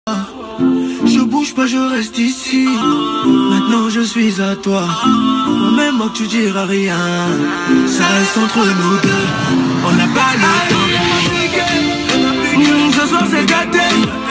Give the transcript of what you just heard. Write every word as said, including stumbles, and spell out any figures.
Je bouge pas, je reste ici. Maintenant je suis à toi. Même moi que tu diras rien. Ça reste entre nous deux. On n'a pas le temps. Mmh, ce soir c'est gâté.